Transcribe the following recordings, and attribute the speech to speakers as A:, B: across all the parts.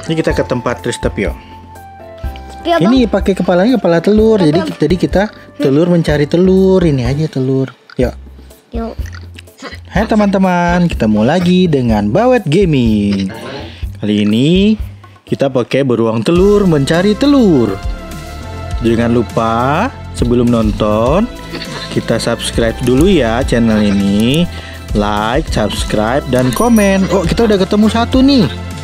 A: Ini kita ke tempat Tristapio.
B: Ya,
A: Ini pakai kepalanya kepala telur. Jadi kita telur mencari telur. Ini aja telur. Yuk.
B: Yuk.
A: Hai teman-teman, kita mau lagi dengan Bawet Gaming. Kali ini kita pakai beruang telur mencari telur. Jangan lupa sebelum nonton kita subscribe dulu ya channel ini. Like, subscribe, dan komen. Oh, kita udah ketemu satu nih.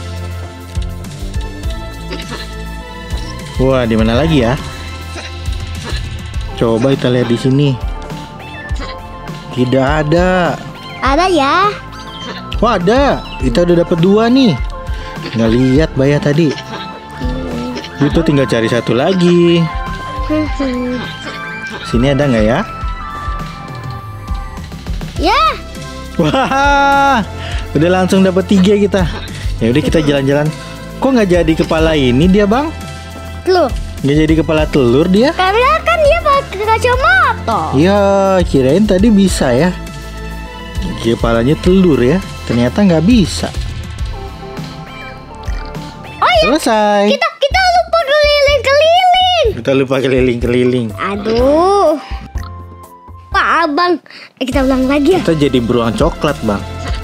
A: Wah, di mana lagi ya? Coba kita lihat di sini. Tidak ada.
B: Ada ya?
A: Wah, ada. Kita udah dapat 2 nih. Nggak lihat Baya tadi. Itu tinggal cari satu lagi. Sini ada nggak ya?
B: Ya.
A: Wah, udah langsung dapat 3 kita. Ya udah kita jalan-jalan. Kok nggak jadi kepala ini dia, Bang?
B: Telur.
A: Nggak jadi kepala telur dia?
B: Karena kan dia pakai kacamata.
A: Ya, kirain tadi bisa ya. Kepalanya telur ya. Ternyata nggak bisa.
B: Oh ya.
A: Selesai.
B: Kita lupa keliling-keliling.
A: Kita lupa keliling-keliling.
B: Aduh. Pak Abang, kita ulang lagi ya.
A: Kita jadi beruang coklat, Bang.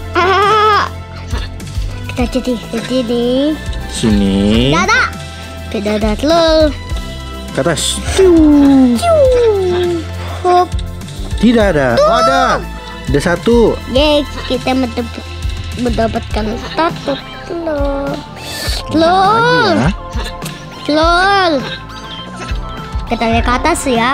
B: Kita jadi nih.
A: Sini.
B: Tidak ada telur.
A: Ke atas.
B: Hop.
A: Tidak ada. Oh, ada. Ada 1.
B: Yeay, kita mendapatkan satu telur. Telur.
A: Ya.
B: Telur. Kita lihat ke atas ya.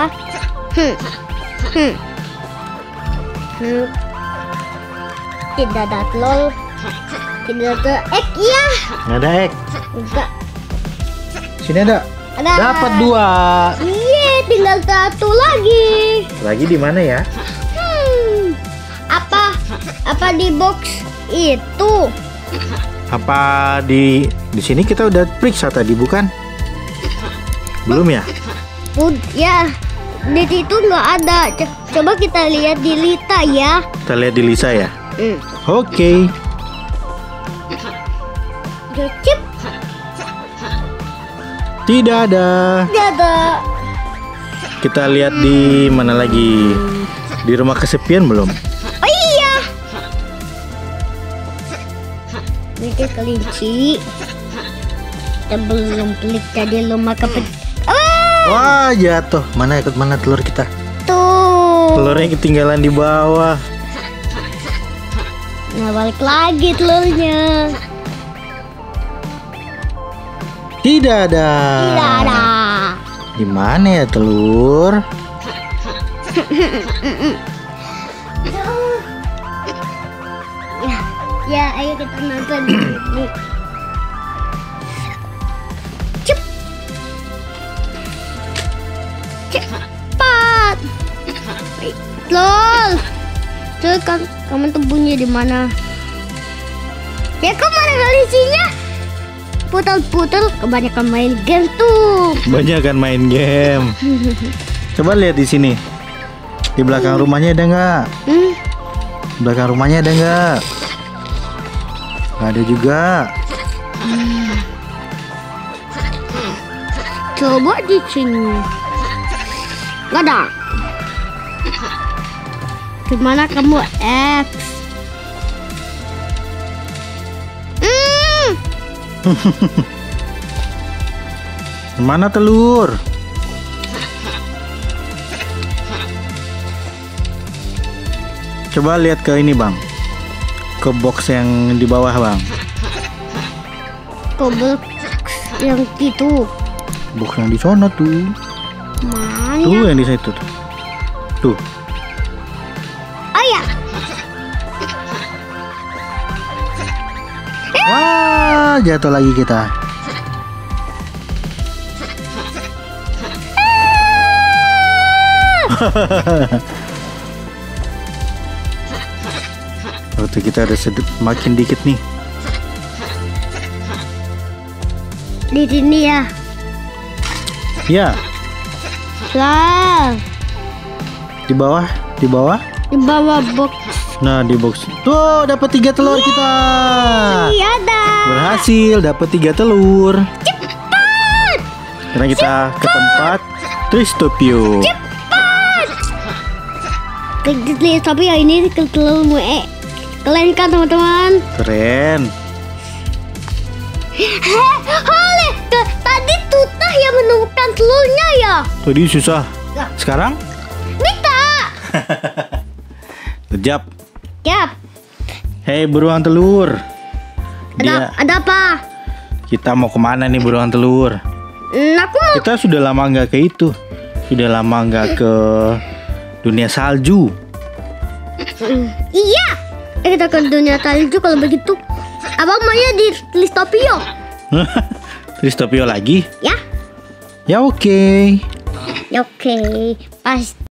B: Tidak ada telur. Tidak ada egg ya.
A: Nggak ada egg.
B: Enggak.
A: Sini ada.
B: Ada.
A: Dapat 2.
B: Iya, tinggal 1 lagi.
A: Lagi di mana ya?
B: Apa di box itu?
A: Apa di sini kita udah periksa tadi bukan? Belum ya?
B: Ya, di situ nggak ada. Coba kita lihat di Lita ya.
A: Kita lihat di Lisa ya. Oke.
B: Cip.
A: Tidak ada.
B: Tidak ada.
A: Kita lihat di mana lagi? Di rumah kesepian belum?
B: Oh iya. Ini kelinci. Kita belum klik jadi rumah
A: Wah, jatuh. Mana telur kita?
B: Tuh.
A: Telurnya ketinggalan di bawah.
B: Nah, balik lagi telurnya.
A: Tidak ada.
B: Tidak ada.
A: Di mana ya telur?
B: Ya, ayo kita nonton ini. Cepat. Lol. Tuh kan kamu temunya di mana? Ya kemana kelicinya? Putar-putar kebanyakan main game tuh.
A: Banyak kan main game. Coba lihat di sini. Di belakang rumahnya ada nggak? Belakang rumahnya ada nggak? Nggak ada juga.
B: Coba di sini. Nggak ada. Gimana kamu X?
A: Mana telur? Coba lihat ke ini Bang. Ke box yang di bawah Bang.
B: Ke box yang itu.
A: Box yang di sono tuh.
B: Mana?
A: Tuh yang di situ tuh. Tuh.
B: Oh ya.
A: Wah, jatuh lagi kita. Waktu kita ada makin dikit nih.
B: Di sini ya.
A: Ya.
B: Lah.
A: Di bawah
B: Di bawah box
A: Nah, di box. Tuh, dapat 3 telur kita.
B: Iya dah.
A: Berhasil dapat 3 telur.
B: Cepat.
A: Karena kita ke tempat Tristopio.
B: Tapi ya ini telurmu keren kan teman-teman?
A: Keren.
B: Hale, tadi Tutah yang menemukan telurnya ya?
A: Tadi susah. Sekarang?
B: Bisa.
A: Kejap.
B: Yap.
A: Hei beruang telur.
B: Ada apa?
A: Kita mau kemana nih beruang telur?
B: Aku mau.
A: Kita sudah lama nggak ke itu. Sudah lama nggak ke dunia salju.
B: Iya. Kita ke dunia salju kalau begitu. Abang maunya di Tristopio.
A: Tristopio lagi?
B: Ya.
A: Ya oke.
B: Ya oke. Pas.